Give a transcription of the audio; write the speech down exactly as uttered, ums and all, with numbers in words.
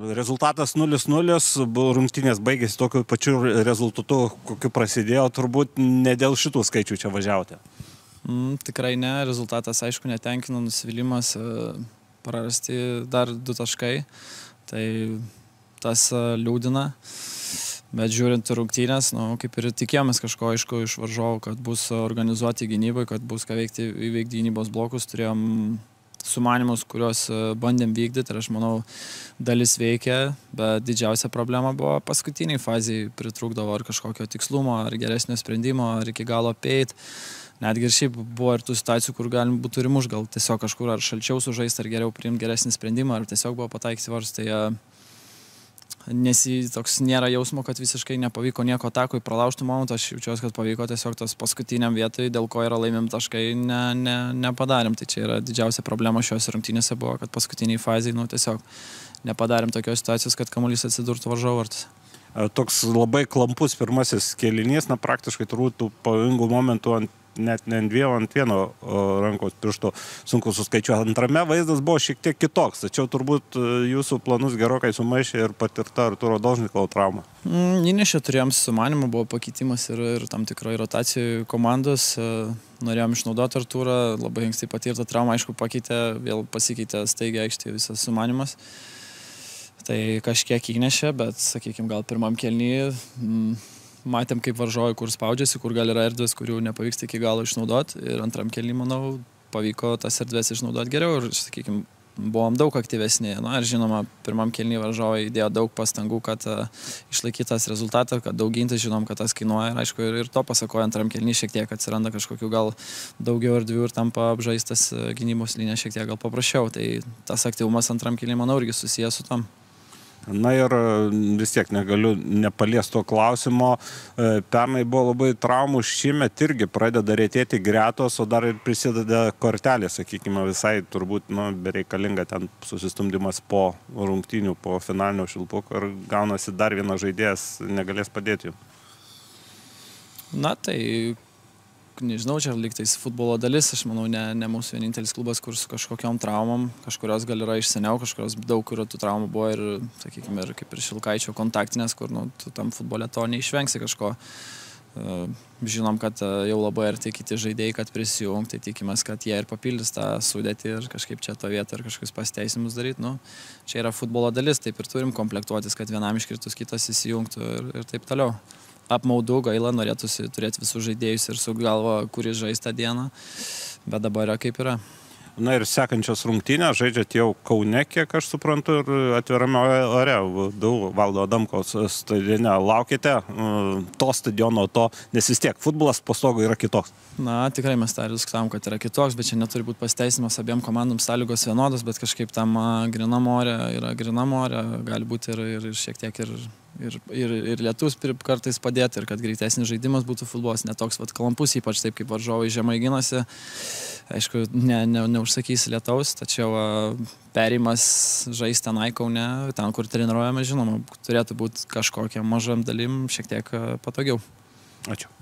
Rezultatas nulis nulis, rungtynės baigėsi tokiu pačiu rezultatu, kokiu prasidėjo, turbūt ne dėl šitų skaičių čia važiavote. Mm, tikrai ne, rezultatas aišku netenkino, nusivylimas, prarasti dar du taškai, tai tas liūdina, bet žiūrint rungtynės, nu, kaip ir tikėjomės kažko aišku iš varžovų, kad bus organizuoti gynybai, kad bus ką veikti, įveikti gynybos blokus, turėjom sumanimus, kuriuos bandėm vykdyti ir aš manau dalis veikia, bet didžiausia problema buvo paskutiniai fazai, pritrūkdavo ar kažkokio tikslumo, ar geresnio sprendimo, ar iki galo apeit. Netgi ir šiaip buvo ir tų situacijų, kur galim būtų ir muš, gal tiesiog kažkur ar šalčiau sužaisti, ar geriau priimti geresnį sprendimą, ar tiesiog buvo pataikyti varus. Tai nesi, toks nėra jausmo, kad visiškai nepavyko nieko atakui pralaužtų momentų, aš jaučiuosi, kad pavyko tiesiog tos paskutiniam vietoj, dėl ko yra laimim taškai, ne, ne, nepadarėm. Tai čia yra didžiausia problema šiuose rungtynėse buvo, kad paskutiniai fazai, nu, tiesiog nepadarėm tokios situacijos, kad kamuolys atsidurtų varžovų vartuose. Toks labai klampus pirmasis kėlinys, na praktiškai turbūt tų pavojingų momentų ant, net ne ant dviejų, ant vieno rankos piršto sunku suskaičiuoti. Antrame vaizdas buvo šiek tiek kitoks, tačiau turbūt jūsų planus gerokai sumaišė ir patirta Artūro Dolžnikovo trauma. Mm, įnešė turėjom sumanimą, buvo pakeitimas ir, ir tam tikrai rotacijų komandos. Norėjom išnaudoti Artūrą, labai anksti patirtą traumą, aišku, pakeitė, vėl pasikeitė staigiai aikštėje visas sumanimas. Tai kažkiek įnešė, bet, sakykime, gal pirmam kėlinyje mm, matėm, kaip varžovai, kur spaudžiasi, kur gal yra erdvės, kurių nepavyksta iki galo išnaudoti. Ir antram kėlinyje, manau, pavyko tas erdvės išnaudoti geriau ir, sakykime, buvom daug aktyvesni. Na, ir žinoma, pirmam kėlinyje varžovai įdėjo daug pastangų, kad uh, išlaikytas rezultatą, kad daug gintis, žinom, kad tas kainuoja. Ir, aišku, ir, ir to pasakoja antram kėlinyje šiek tiek atsiranda kažkokių gal daugiau erdvių ir tampa apžaistas gynybos linija šiek tiek gal paprasčiau. Tai tas aktyvumas antram kėlinyje, manau, irgi susijęs su tom. Na ir vis tiek negaliu nepaliesti to klausimo. Pernai buvo labai traumų, šiemet irgi pradeda retėti gretos, o dar ir prisideda kortelė, sakykime, visai turbūt nu, bereikalinga ten susistumdymas po rungtynių, po finalinio šilpuko ir gaunasi dar vienas žaidėjas, negalės padėti jų. Na tai... Nežinau, čia lygtais futbolo dalis, aš manau, ne, ne mūsų vienintelis klubas, kur su kažkokiom traumom, kažkurios gal yra iš seniau, kažkurios daug, kurio tų traumų buvo ir, sakykime, ir kaip ir Šilkaičio kontaktinės, kur nu, tu tam futbole to neišvengsi kažko. Žinom, kad jau labai arti kiti žaidėjai, kad prisijungti, tai tikimės, kad jie ir papildys tą sudėtį ir kažkaip čia to vietą ir kažkokius pasiteisimus daryti. Nu, čia yra futbolo dalis, taip ir turim komplektuotis, kad vienam iškritus kitas įsijungtų ir, ir taip toliau. Apmaudu, gaila, norėtųsi turėti visus žaidėjus ir su galva, kuris žais tą dieną, bet dabar yra kaip yra. Na ir sekančios rungtynės, žaidžiat jau Kaune, kiek aš suprantu, ir atvirame ore, Valdo Adamkaus stadione. Laukite to stadiono, to, nes vis tiek futbolas po stogu yra kitoks. Na, tikrai mes tą ir diskutavom, kad yra kitoks, bet čia neturi būti pasiteisimas abiem komandom sąlygos vienodos, bet kažkaip tam grynam ore yra grynam ore, gali būti ir, ir šiek tiek ir... Ir, ir, ir lietus kartais padėti, ir kad greitesnis žaidimas būtų futbolas, netoks vat klampus, ypač taip kaip varžovai žemai ginasi. Aišku, ne, ne, neužsakysi lietaus, tačiau perėjimas žaisti tenai Kaune, ten kur treniruojame, žinoma, turėtų būti kažkokiam mažam dalim šiek tiek patogiau. Ačiū.